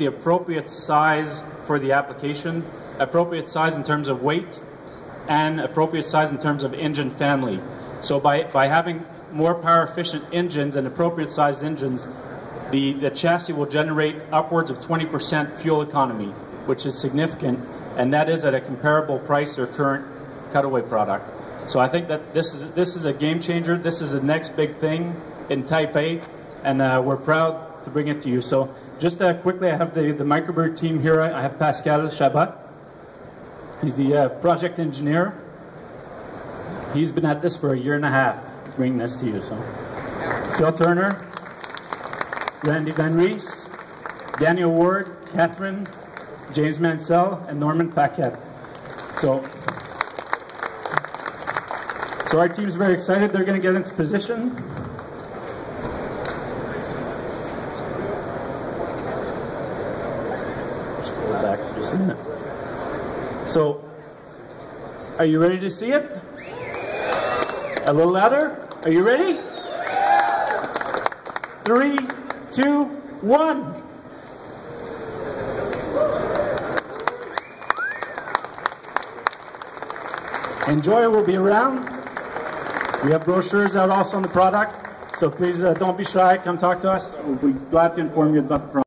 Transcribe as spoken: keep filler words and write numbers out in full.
the appropriate size for the application, appropriate size in terms of weight, and appropriate size in terms of engine family. So by, by having more power efficient engines and appropriate sized engines, the, the chassis will generate upwards of twenty percent fuel economy, which is significant, and that is at a comparable price to our current cutaway product. So I think that this is, this is a game changer. This is the next big thing in Type A, and uh, we're proud to bring it to you. So just uh, quickly, I have the, the Microbird team here. I have Pascal Chabat. He's the uh, project engineer. He's been at this for a year and a half, bringing this to you. So Phil Turner, Randy Van Rees, Daniel Ward, Catherine, James Mansell, and Norman Paquette. So, so our team's very excited. They're going to get into position. Just pull it back for just a minute. So, are you ready to see it? A little louder? Are you ready? Three, two, one. Enjoy, we'll be around. We have brochures out also on the product, so please uh, don't be shy, come talk to us. We'll be glad to inform you about the product.